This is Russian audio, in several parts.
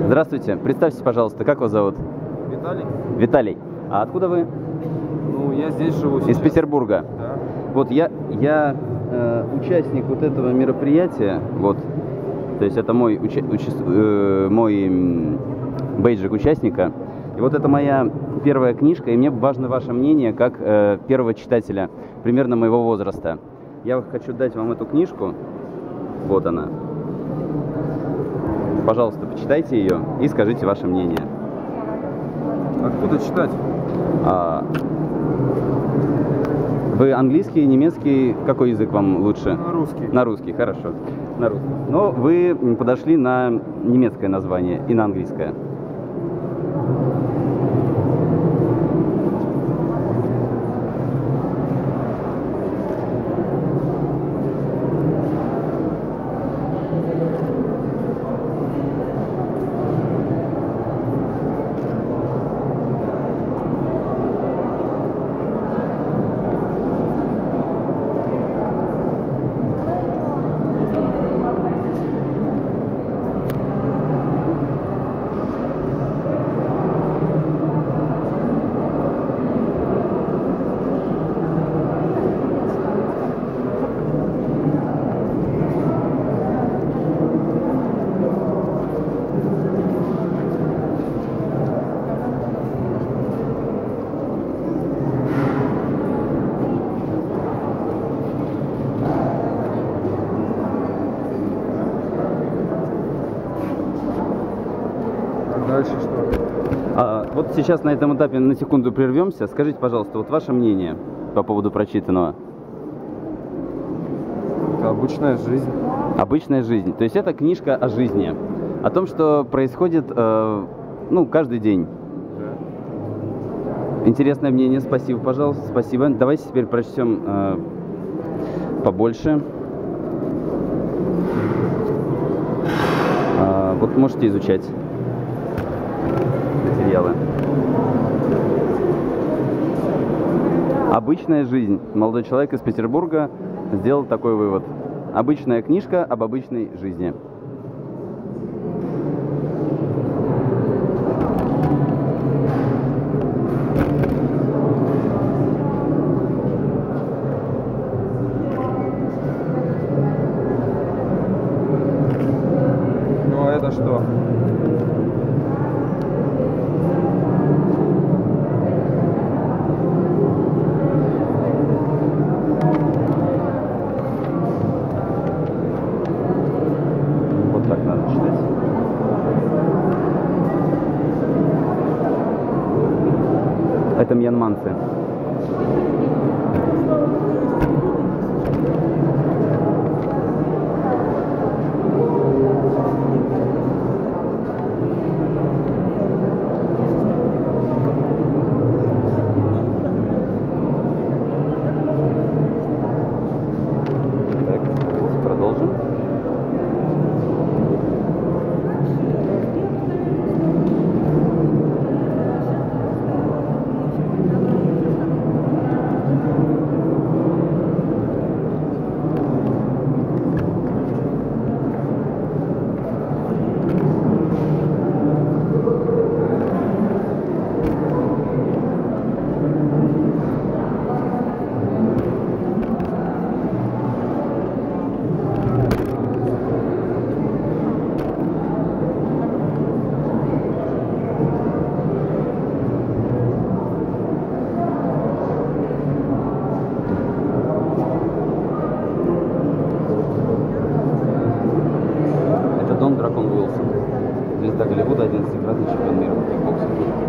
Здравствуйте. Представьтесь, пожалуйста, как вас зовут? Виталий? Виталий. А откуда вы? Ну, я здесь живу сейчас. Из Петербурга. Да. Вот я участник вот этого мероприятия, вот, то есть это мой бейджик участника. И вот это моя первая книжка, и мне важно ваше мнение как первого читателя, примерно моего возраста. Я хочу дать вам эту книжку, вот она. Пожалуйста, почитайте ее и скажите ваше мнение. Откуда читать? Вы английский, немецкий, какой язык вам лучше? На русский. На русский, хорошо. На русский. Но вы подошли на немецкое название и на английское. Дальше что? Вот сейчас на этом этапе на секунду прервемся. Скажите, пожалуйста, вот ваше мнение по поводу прочитанного. Это обычная жизнь. Обычная жизнь. То есть это книжка о жизни. О том, что происходит, каждый день. Да. Интересное мнение. Спасибо, пожалуйста. Спасибо. Давайте теперь прочтем побольше. Вот можете изучать материалы. Обычная жизнь. Молодой человек из Петербурга сделал такой вывод. Обычная книжка об обычной жизни. Ну, а это что? Так надо читать. Это мьянманцы. Так, давайте продолжим. Дон Дракон Уилсон. Звезда Голливуда, 11-кратный чемпион мира по кикбоксингу.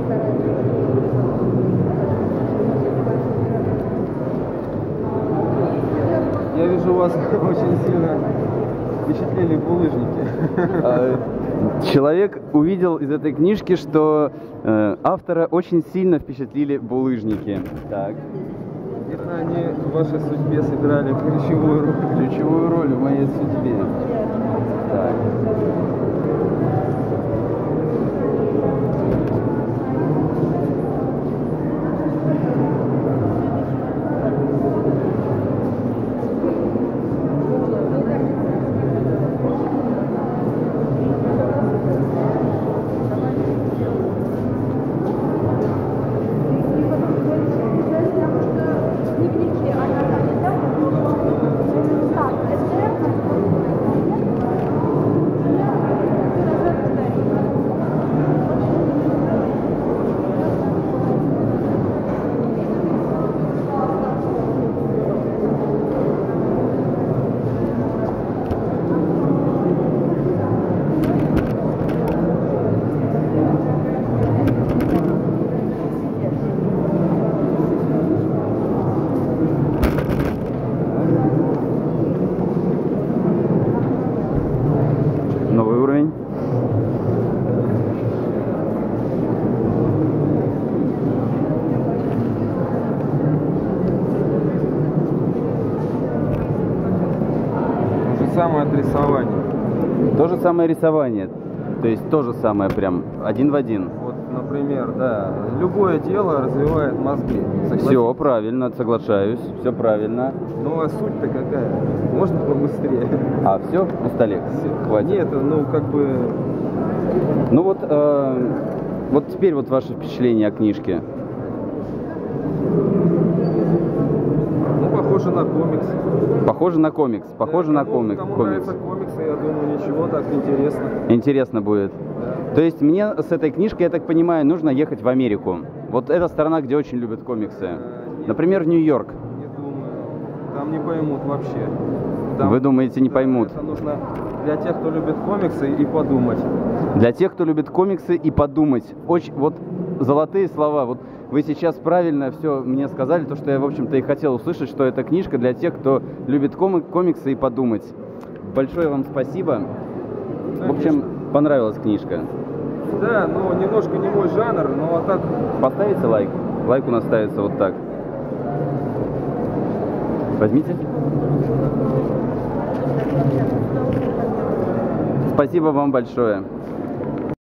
Я вижу, вас очень сильно впечатлили булыжники. Человек увидел из этой книжки, что автора очень сильно впечатлили булыжники. Так. Это они в вашей судьбе сыграли ключевую роль. Ключевую роль в моей судьбе. Так. рисование. То же самое рисование. То есть то же самое прям, один в один. Вот, например, да, любое дело развивает мозги. Все правильно, соглашаюсь, все правильно. Ну а суть-то какая? Можно побыстрее? А, все, устали? Хватит. Нет, ну как бы... Ну вот, вот теперь вот ваше впечатление о книжке. Ну, похоже на комикс. Похоже на комикс, похоже Да, на кому комикс. нравятся комиксы, я думаю, ничего, так интересно. Интересно будет. Да. То есть мне с этой книжкой, я так понимаю, нужно ехать в Америку. Вот это страна, где очень любят комиксы. Нет. Например, в Нью-Йорк. Не думаю. Там не поймут вообще. Там, Вы думаете, не да, поймут? Это нужно для тех, кто любит комиксы, и подумать. Для тех, кто любит комиксы, и подумать. Очень, вот золотые слова. Вот вы сейчас правильно все мне сказали, то, что я, в общем-то, и хотел услышать, что эта книжка для тех, кто любит комиксы и подумать. Большое вам спасибо. В общем, понравилась книжка. Да, но немножко не мой жанр, но а так... Поставите лайк? Лайк у нас ставится вот так. Возьмите. Спасибо вам большое.